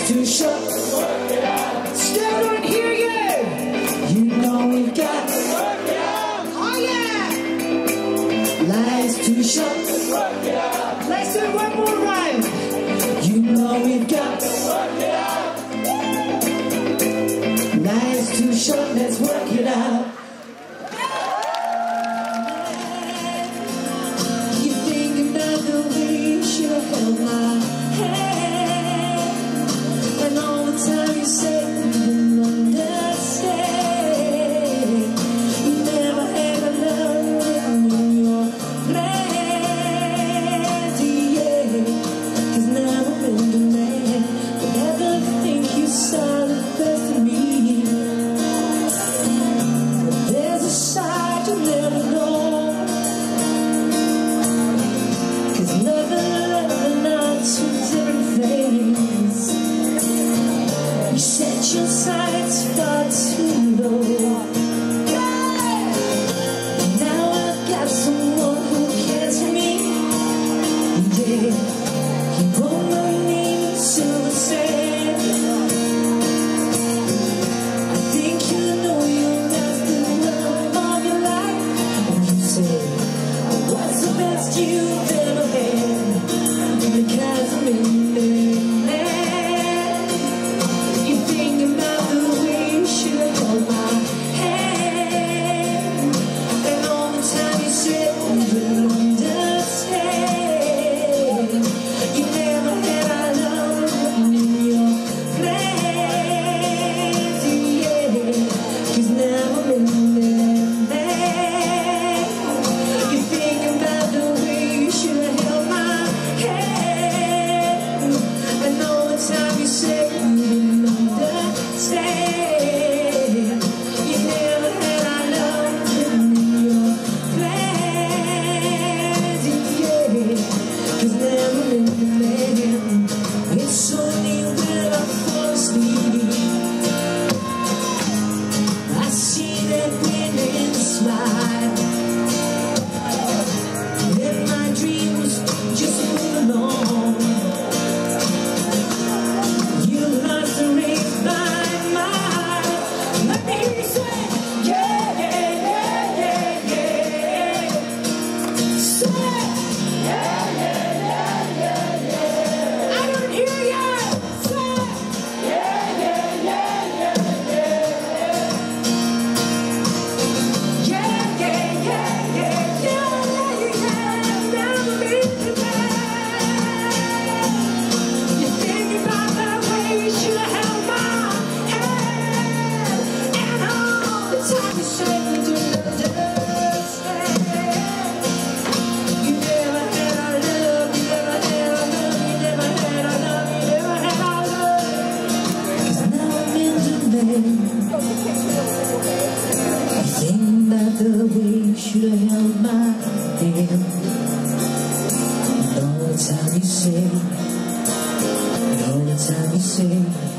Life's too short. Work it out. Still don't hear you. You know we've got to work it out. Oh yeah. Life's too short. Work it out. Let's do one more rhyme. You know we've got to work it out. Life's too short. Let's work it out. You think about the way you should have held my hand, and all the time you said you didn't understand. You never had a love written in your plans, yeah. 'Cause now I'm in demand. But never think you saw the best of me. But there's a side you'll never know. 'Cause nothing and not two different things. You set your sights far too low. Now I've got someone who cares for me. Yeah, he won't need silver sand. I think you know you're not the love of your life. And you say, what's the best you've ever had? Because I'm in there. You think about the way you should have held my hand, and all the time you said you didn't understand. You never had our love written in your plans, yeah. 'Cause now I'm in there. You think about the way you should have held my hand, and all the time you said you didn't understand. You never had our love written in your plans, yeah. 'Cause now I'm in there. It's only when I fall asleep I see that winning smile. And my dreams just move along. You lost the race by mile. Let me hear you say, yeah, yeah, yeah, yeah, yeah. Say, yeah, yeah, yeah, yeah, yeah. I don't hear you. Say, yeah, yeah, yeah, yeah, yeah. Yeah, yeah, yeah, yeah, yeah, never be tonight. You think about that way you should have held my hand, and all the time you said you didn't understand. You never had our love, you never had our love, you never had our love, you never had our love. 'Cause now I'm in demand. I think about the way you should have held my hand, and all the time you say, and all the time you say.